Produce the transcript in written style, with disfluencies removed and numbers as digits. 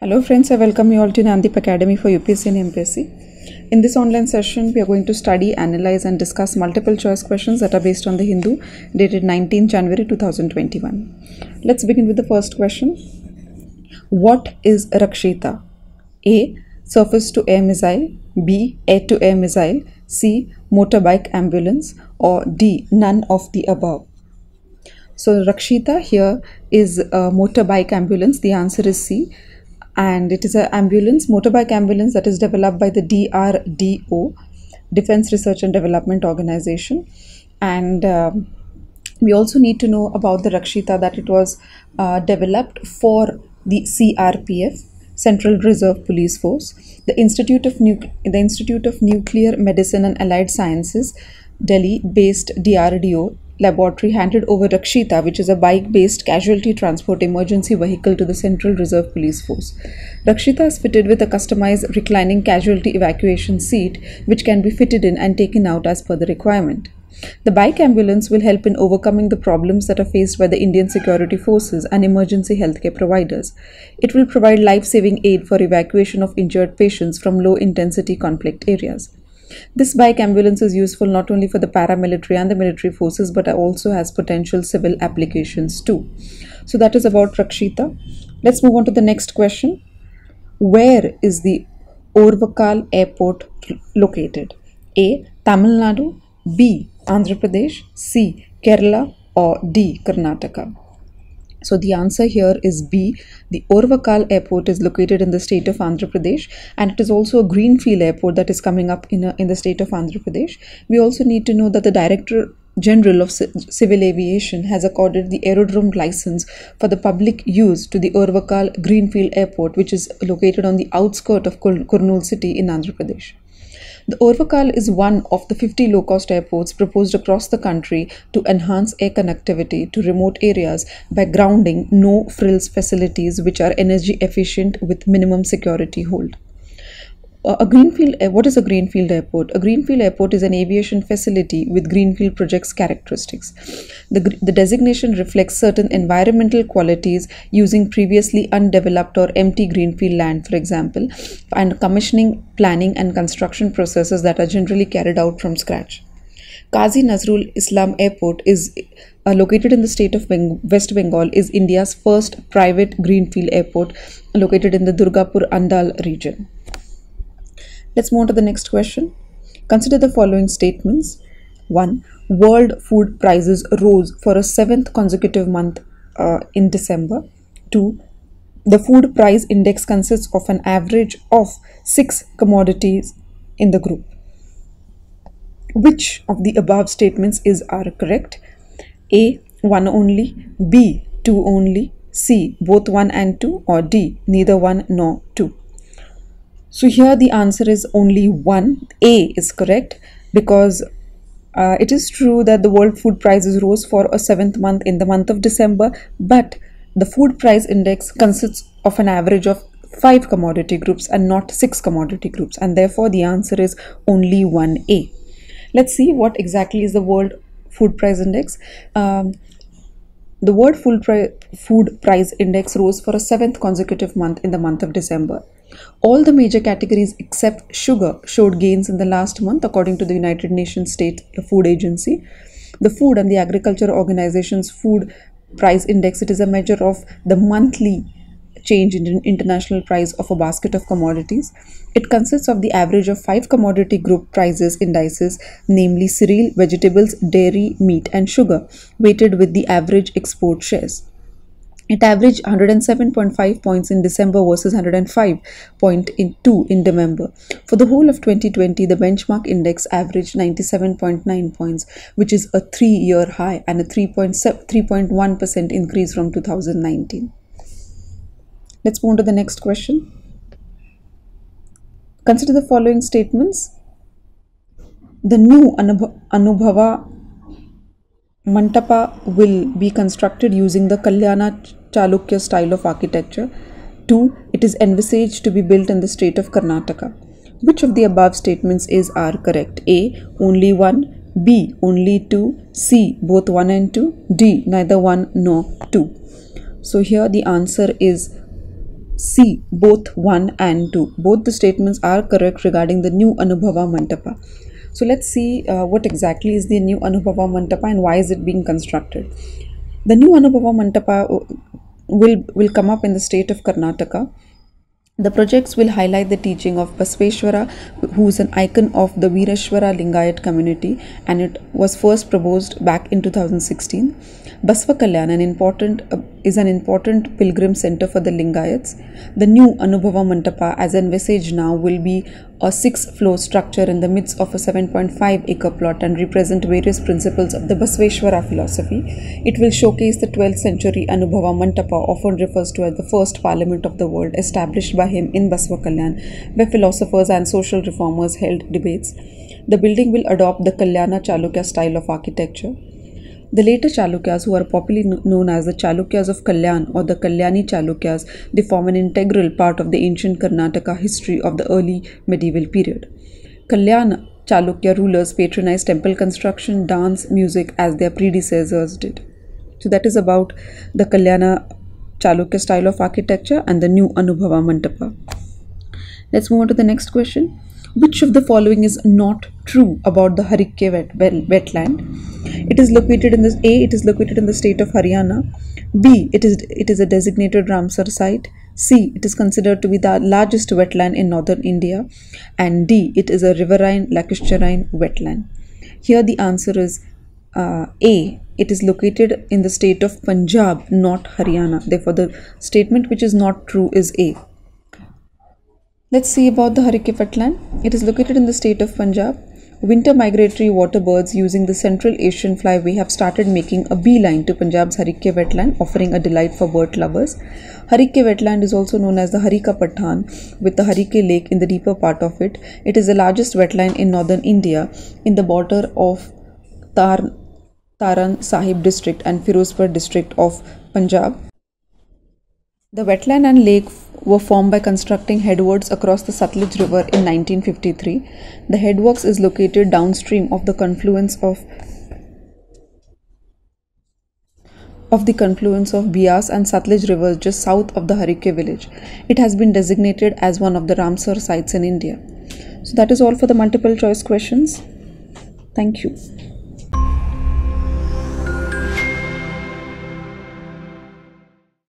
Hello friends, I welcome you all to Nandip Academy for UPSC and MPSC. In this online session, we are going to study, analyze and discuss multiple choice questions that are based on the Hindu dated 19 January 2021. Let's begin with the first question. What is Rakshita? A. Surface to air missile. B. Air to air missile. C. Motorbike ambulance. Or D. None of the above. So Rakshita here is a motorbike ambulance. The answer is C. And it is an ambulance, motorbike ambulance that is developed by the DRDO, Defense Research and Development Organization. And we also need to know about the Rakshita that it was developed for the CRPF, Central Reserve Police Force, the Institute of Nuclear Medicine and Allied Sciences, Delhi-based DRDO laboratory handed over Rakshita, which is a bike-based casualty transport emergency vehicle, to the Central Reserve Police Force. Rakshita is fitted with a customized reclining casualty evacuation seat, which can be fitted in and taken out as per the requirement. The bike ambulance will help in overcoming the problems that are faced by the Indian security forces and emergency healthcare providers. It will provide life-saving aid for evacuation of injured patients from low-intensity conflict areas. This bike ambulance is useful not only for the paramilitary and the military forces, but also has potential civil applications too. So that is about Rakshita. Let's move on to the next question. Where is the Orvakal Airport located? A. Tamil Nadu. B. Andhra Pradesh. C. Kerala. Or D. Karnataka. So the answer here is B. The Orvakal Airport is located in the state of Andhra Pradesh, and it is also a greenfield airport that is coming up in the state of Andhra Pradesh. We also need to know that the Director General of Civil Aviation has accorded the aerodrome license for the public use to the Orvakal Greenfield Airport, which is located on the outskirts of Kurnool city in Andhra Pradesh. The Orvakal is one of the 50 low-cost airports proposed across the country to enhance air connectivity to remote areas by grounding no-frills facilities which are energy efficient with minimum security hold. What is a greenfield airport? A greenfield airport is an aviation facility with greenfield projects characteristics. The designation reflects certain environmental qualities using previously undeveloped or empty greenfield land, for example, and commissioning, planning and construction processes that are generally carried out from scratch. Qazi Nazrul Islam Airport is located in the state of West Bengal, is India's first private greenfield airport located in the Durgapur Andal region. Let's move on to the next question. Consider the following statements. 1. World food prices rose for a 7th consecutive month in December. 2. The food price index consists of an average of 6 commodities in the group. Which of the above statements are correct? A. 1 only. B. 2 only. C. Both 1 and 2. Or D. Neither 1 nor 2. So here the answer is only 1. A is correct, because it is true that the world food prices rose for a 7th month in the month of December, but the food price index consists of an average of 5 commodity groups and not 6 commodity groups, and therefore the answer is only 1A. Let's see what exactly is the world food price index. The world food price index rose for a 7th consecutive month in the month of December. All the major categories except sugar showed gains in the last month, according to the United Nations State Food Agency. The Food and the Agriculture Organization's food price index, it is a measure of the monthly change in international price of a basket of commodities. It consists of the average of 5 commodity group prices indices, namely cereal, vegetables, dairy, meat and sugar, weighted with the average export shares. It averaged 107.5 points in December versus 105.2 in November. For the whole of 2020, the benchmark index averaged 97.9 points, which is a 3-year high and a 3.1% increase from 2019. Let's move on to the next question. Consider the following statements. The new Anubhava Mantapa will be constructed using the Kalyana Chalukya style of architecture. 2. It is envisaged to be built in the state of Karnataka. Which of the above statements are correct? A. Only 1. B. Only 2. C. Both 1 and 2. D. Neither 1 nor 2. So here the answer is C. Both 1 and 2. Both the statements are correct regarding the new Anubhava Mantapa. So let's see what exactly is the new Anubhava Mantapa and why is it being constructed. The new Anubhava Mantapa will come up in the state of Karnataka. The projects will highlight the teaching of Basveshwara, who is an icon of the Veerashwara Lingayat community, and it was first proposed back in 2016. Basva Kalyan is an important pilgrim center for the Lingayats. The new Anubhava Mantapa, as envisaged now, will be a 6-floor structure in the midst of a 7.5-acre plot and represent various principles of the Basveshwara philosophy. It will showcase the 12th century Anubhava Mantapa, often refers to as the first parliament of the world, established by him in Basva Kalyan, where philosophers and social reformers held debates. The building will adopt the Kalyana Chalukya style of architecture. The later Chalukyas, who are popularly known as the Chalukyas of Kalyan or the Kalyani Chalukyas, they form an integral part of the ancient Karnataka history of the early medieval period. Kalyan Chalukya rulers patronized temple construction, dance, music as their predecessors did. So that is about the Kalyana Chalukya style of architecture and the new Anubhava Mantapa. Let's move on to the next question. Which of the following is not true about the Harikke wetland? It is located in the state of Haryana. B. It is a designated Ramsar site. C. It is considered to be the largest wetland in northern India. And D. It is a riverine lacustrine wetland. Here the answer is A. It is located in the state of Punjab, not Haryana. Therefore, the statement which is not true is A. Let's see about the Harikke wetland. It is located in the state of Punjab. Winter migratory water birds using the Central Asian flyway have started making a beeline to Punjab's Harikke wetland, offering a delight for bird lovers. Harikke wetland is also known as the Harika Pathan, with the Harikke lake in the deeper part of it. It is the largest wetland in northern India, in the border of Taran Sahib district and Firozpur district of Punjab. The wetland and lake were formed by constructing headworks across the Satluj River in 1953. The headworks is located downstream of the confluence of Beas and Satluj rivers just south of the Harikke village. It has been designated as one of the Ramsar sites in India. So that is all for the multiple choice questions. Thank you.